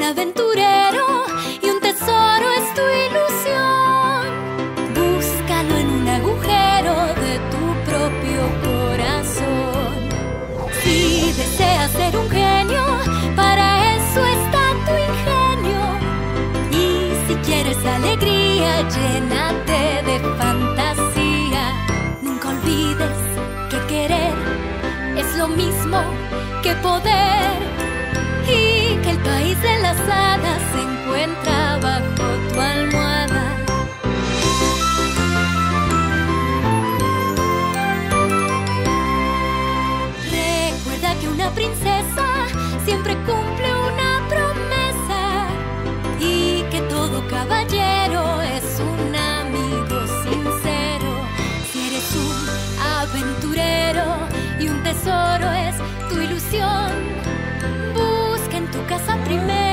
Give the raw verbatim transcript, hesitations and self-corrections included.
aventurero y un tesoro es tu ilusión. Búscalo en un agujero de tu propio corazón. Si deseas ser un genio, para eso está tu ingenio. Y si quieres alegría, llénate de fantasía. Nunca olvides que querer es lo mismo que poder, y que el país de las hadas se encuentra bajo tu almohada. Recuerda que una princesa siempre cumple una promesa, y que todo caballero es un amigo sincero. Si eres un aventurero y un tesoro es tu ilusión, busca en tu casa primero